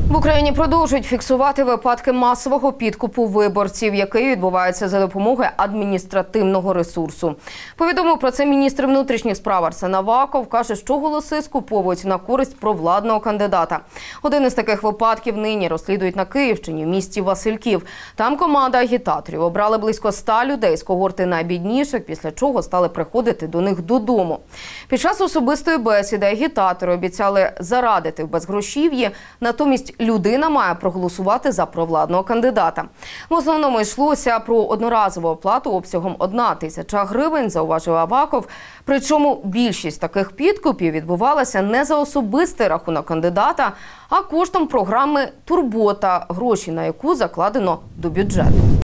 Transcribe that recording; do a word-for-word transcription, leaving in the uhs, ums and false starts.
В Україні продовжують фіксувати випадки масового підкупу виборців, який відбувається за допомогою адміністративного ресурсу. Повідомив про це міністр внутрішніх справ Арсен Аваков. Каже, що голоси скуповують на користь провладного кандидата. Один із таких випадків нині розслідують на Київщині, в місті Васильків. Там команда агітаторів обрали близько ста людей з когорти найбідніших, після чого стали приходити до них додому. Під час особистої бесіди агітатори обіцяли зарадити в безгрошів'ї, натомість людина має проголосувати за провладного кандидата. В основному йшлося про одноразову оплату обсягом одна тисяча гривень, зауважив Аваков. Причому більшість таких підкупів відбувалася не за особистий рахунок кандидата, а коштом програми «Турбота», гроші на яку закладено до бюджету.